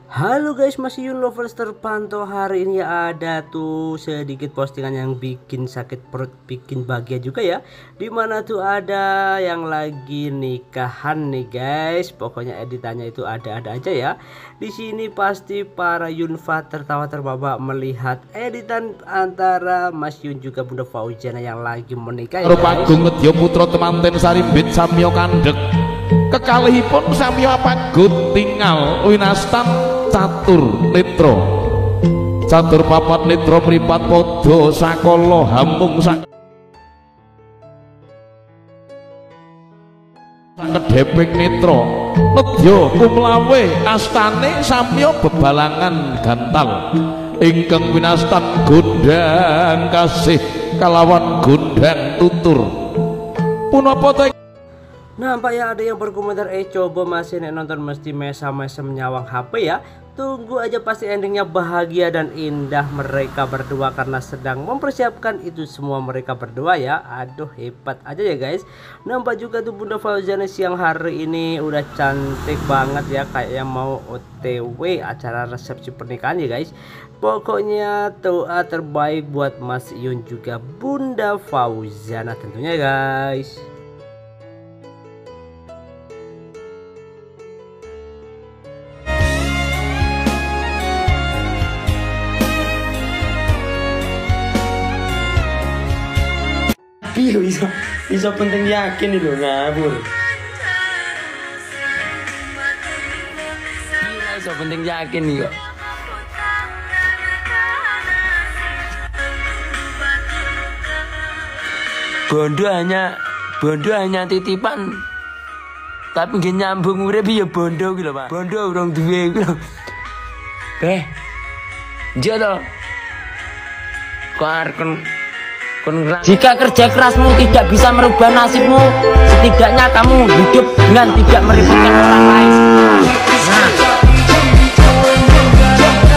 Halo guys, masih Yun Lovers terpantau. Hari ini ada tuh sedikit postingan yang bikin sakit perut, bikin bahagia juga ya. Dimana tuh ada yang lagi nikahan nih guys. Pokoknya editannya itu ada-ada aja ya. Di sini pasti para Yunfa tertawa terbahak melihat editan antara Mas Yun juga Bunda Fauziana yang lagi menikah ya. Pagung Medya Putra temanten sarimbit samya kandhek. Kekalihipun samya pagut tinggal winastan catur netra. Catur papat netra mripat padha sakala hamung kedheping netra. Nedya kumlawe astane samya bebalangan gantal. Ingkang winastan gondang kasih kalawan gondang tutur. Punapa ta? Nampak ya ada yang berkomentar, coba masih nek nonton mesti mesam-mesam nyawang HP ya. Tunggu aja pasti endingnya bahagia dan indah mereka berdua karena sedang mempersiapkan itu semua mereka berdua ya. Aduh hebat aja ya guys. Nampak juga tuh Bunda Fauziana siang hari ini udah cantik banget ya, kayak yang mau OTW acara resepsi pernikahan ya guys. Pokoknya doa terbaik buat Mas Yun juga Bunda Fauziana tentunya guys. Iya bisa penting yakin lho ngabur. Iya bisa penting yakin nih kok. Bondo hanya titipan. Tapi nggih nyambung urip ya bondo gitu Pak. Bondo urung duwe gitu. Dia to. Jika kerja kerasmu tidak bisa merubah nasibmu, setidaknya kamu hidup dengan tidak merepotkan orang lain.